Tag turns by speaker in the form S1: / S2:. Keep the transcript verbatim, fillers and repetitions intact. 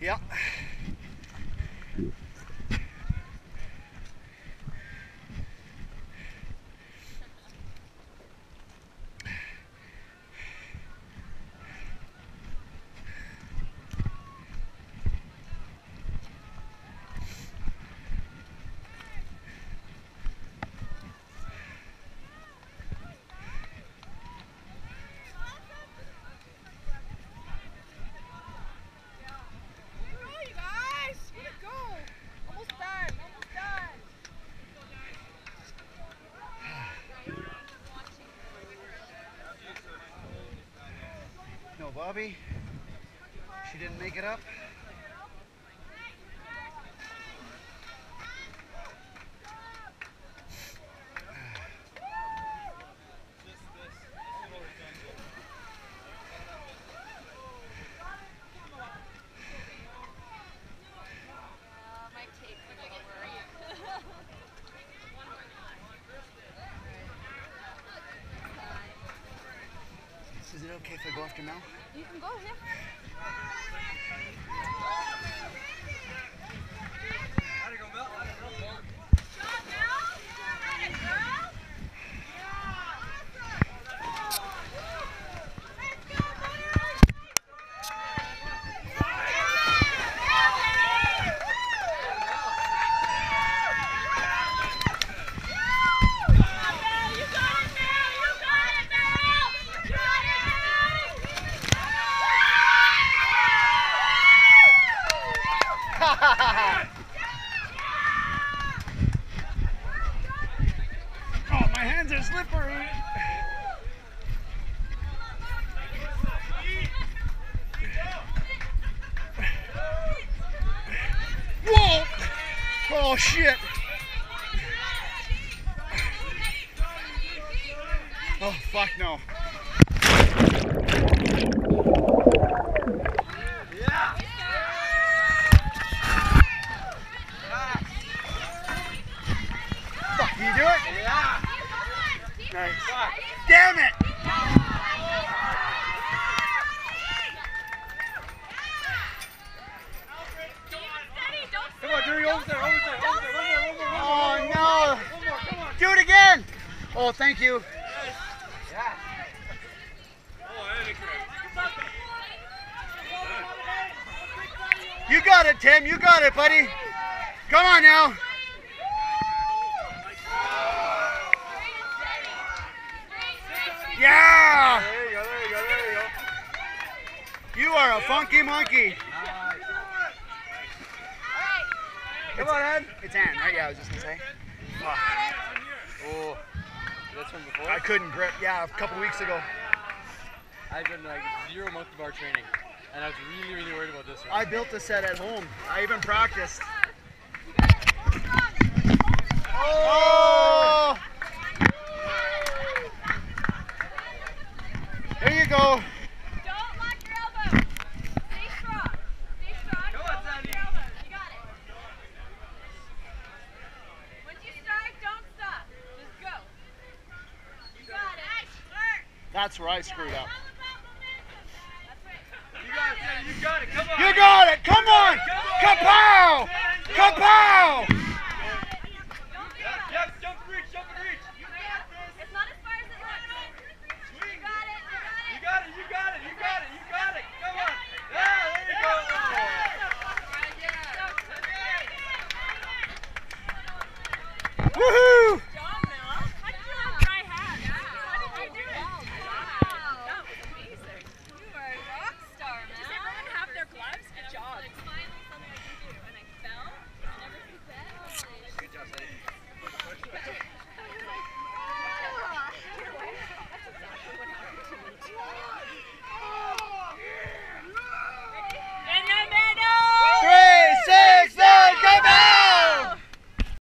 S1: Yeah. No, Bobby. She didn't make it up. Is it okay if I go after Mel?
S2: You can go, yeah.
S3: How'd it go, Mel? How'd it go, Mel?
S2: Shot, Mel! Got it, girl!
S1: Oh, my hands are slippery. Whoa! Oh shit! Oh fuck no!
S3: Yeah!
S1: Fuck, can you do it?
S3: Yeah!
S1: Nice.
S3: Fuck.
S1: Damn it!
S3: Come on, Drew, over there, over there, over there, one more, one more, one more.
S1: Oh no!
S3: One more, come on.
S1: Do it again! Oh, thank you.
S3: Yeah. Oh, Eddie,
S1: You got it, Tim. You got it, buddy. Come on now. Yeah!
S3: There you go, there you go, there you go.
S1: You are a funky monkey.
S3: Come on, Ed.
S1: It's Ann, right? Yeah, I was just gonna say. Fuck.
S3: Oh, that's from before?
S1: I couldn't grip. Yeah, a couple weeks ago.
S3: I've been like zero monkey bar training, and I was really, really worried about this one.
S1: I built the set at home. I even practiced. Oh! There you go.
S2: Don't lock your elbows. Stay strong. Stay strong.
S3: Come on,
S2: Don't lock
S3: Sandy.
S2: your elbows. You got it. Once you start, don't stop. Just go. You got it. Nice work.
S1: That's where I screwed up.
S2: That's right.
S3: You got it, Sandy, you got it, come on.
S1: You got it! Come on! Kapow! Kapow!
S2: Don't give up.
S3: Yep, jump and reach, jump and reach.
S2: It's not as far as it looks.
S3: Swing.
S2: You got it.
S3: You got it, you got it, you got it, you got it. Come on. Yeah, there you go.
S1: Woohoo!
S2: Job, Mel. How did you have dry hands? How did you do it? Wow. That was amazing. You are a rock star, Mel. Does everyone have their gloves? Good job. It's finally something I can do. And I fell. Never since then.
S3: Good job, Sandy.